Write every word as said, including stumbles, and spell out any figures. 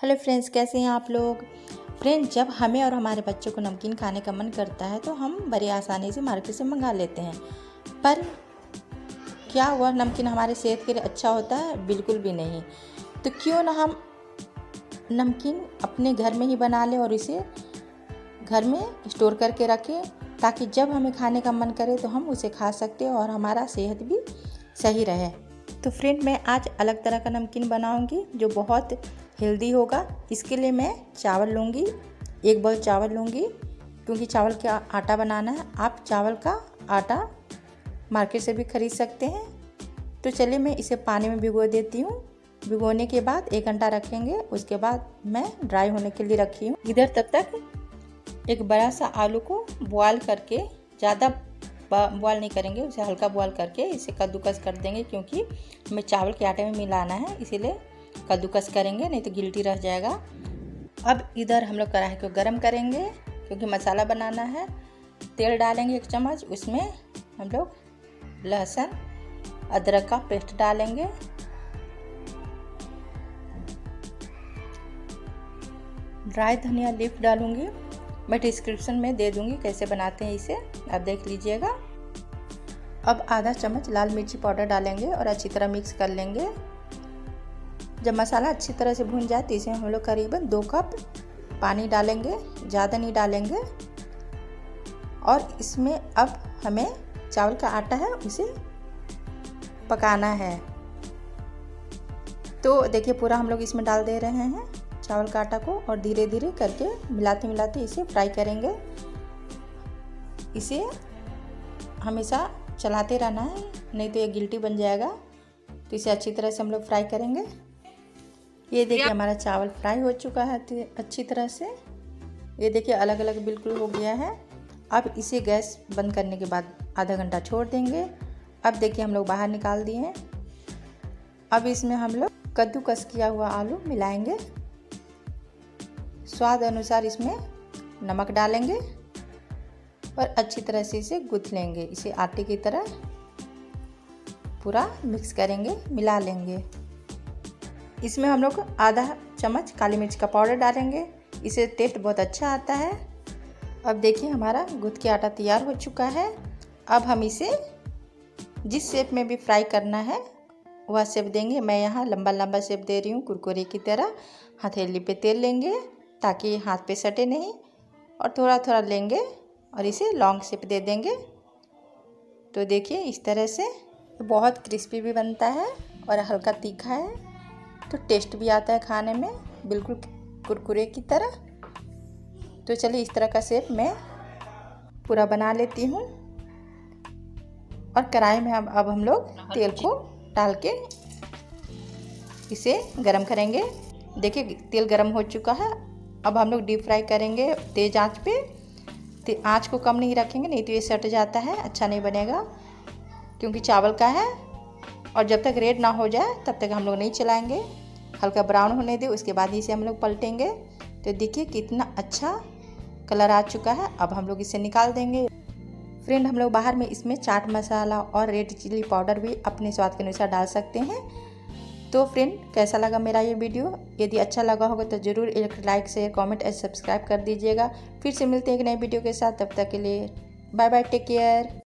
Hello friends, कैसे हैं आप लोग। फ्रेंड्स, जब हमें और हमारे बच्चों को नमकीन खाने का मन करता है तो हम बड़ी आसानी से मार्केट से मंगा लेते हैं। पर क्या वह नमकीन हमारे सेहत के लिए अच्छा होता है? बिल्कुल भी नहीं। तो क्यों ना हम नमकीन अपने घर में ही बना लें और इसे घर में स्टोर करके रखें, ताकि जब हमें खाने का मन करे तो हम उसे खा सकते हैं और हमारा सेहत भी सही रहे। तो फ्रेंड, मैं आज अलग तरह का नमकीन बनाऊंगी जो बहुत हेल्दी होगा। इसके लिए मैं चावल लूँगी, एक बाउल चावल लूँगी, क्योंकि चावल का आटा बनाना है। आप चावल का आटा मार्केट से भी खरीद सकते हैं। तो चलिए मैं इसे पानी में भिगो देती हूँ। भिगोने के बाद एक घंटा रखेंगे, उसके बाद मैं ड्राई होने के लिए रखी हूँ। इधर तब तक एक बड़ा सा आलू को बॉयल करके, ज़्यादा बॉयल नहीं करेंगे, उसे हल्का बॉयल करके इसे कद्दूकस कर देंगे, क्योंकि हमें चावल के आटे में मिलाना है, इसीलिए कद्दूकस करेंगे, नहीं तो गिल्टी रह जाएगा। अब इधर हम लोग कढ़ाई को गरम करेंगे, क्योंकि मसाला बनाना है। तेल डालेंगे एक चम्मच, उसमें हम लोग लहसुन अदरक का पेस्ट डालेंगे। ड्राई धनिया लीफ डालूंगी, मैं डिस्क्रिप्शन में दे दूंगी कैसे बनाते हैं इसे, आप देख लीजिएगा। अब आधा चम्मच लाल मिर्ची पाउडर डालेंगे और अच्छी तरह मिक्स कर लेंगे। जब मसाला अच्छी तरह से भून जाए तो इसमें हम लोग करीबन दो कप पानी डालेंगे, ज़्यादा नहीं डालेंगे। और इसमें अब हमें चावल का आटा है उसे पकाना है। तो देखिए, पूरा हम लोग इसमें डाल दे रहे हैं चावल का आटा को, और धीरे धीरे करके मिलाते मिलाते इसे फ्राई करेंगे। इसे हमेशा चलाते रहना है, नहीं तो ये गिल्टी बन जाएगा। तो इसे अच्छी तरह से हम लोग फ्राई करेंगे। ये देखिए, हमारा चावल फ्राई हो चुका है अच्छी तरह से। ये देखिए, अलग अलग बिल्कुल हो गया है। अब इसे गैस बंद करने के बाद आधा घंटा छोड़ देंगे। अब देखिए, हम लोग बाहर निकाल दिए हैं। अब इसमें हम लोग कद्दूकस किया हुआ आलू मिलाएंगे। स्वाद अनुसार इसमें नमक डालेंगे और अच्छी तरह से इसे गूंथ लेंगे। इसे आटे की तरह पूरा मिक्स करेंगे, मिला लेंगे। इसमें हम लोग आधा चम्मच काली मिर्च का पाउडर डालेंगे, इससे टेस्ट बहुत अच्छा आता है। अब देखिए, हमारा गूंथ के आटा तैयार हो चुका है। अब हम इसे जिस शेप में भी फ्राई करना है वह शेप देंगे। मैं यहाँ लंबा लंबा शेप दे रही हूँ, कुरकुरे की तरह। हथेली पे तेल लेंगे ताकि हाथ पे सटे नहीं, और थोड़ा थोड़ा लेंगे और इसे लॉन्ग शेप दे देंगे। तो देखिए, इस तरह से बहुत क्रिस्पी भी बनता है और हल्का तीखा है, तो टेस्ट भी आता है खाने में, बिल्कुल कुरकुरे की तरह। तो चलिए, इस तरह का शेप मैं पूरा बना लेती हूँ। और कढ़ाई में अब अब हम लोग तेल को डाल के इसे गरम करेंगे। देखिए, तेल गरम हो चुका है। अब हम लोग डीप फ्राई करेंगे तेज़ आंच पे। तो आंच को कम नहीं रखेंगे, नहीं तो ये सट जाता है, अच्छा नहीं बनेगा, क्योंकि चावल का है। और जब तक रेड ना हो जाए तब तक हम लोग नहीं चलाएंगे। हल्का ब्राउन होने दे, उसके बाद इसे हम लोग पलटेंगे। तो देखिए, कितना अच्छा कलर आ चुका है। अब हम लोग इसे निकाल देंगे। फ्रेंड, हम लोग बाहर में इसमें चाट मसाला और रेड चिली पाउडर भी अपने स्वाद के अनुसार डाल सकते हैं। तो फ्रेंड, कैसा लगा मेरा ये वीडियो? यदि अच्छा लगा होगा तो ज़रूर एक लाइक शेयर कमेंट और सब्सक्राइब कर दीजिएगा। फिर से मिलते हैं एक नए वीडियो के साथ, तब तक के लिए बाय बाय, टेक केयर।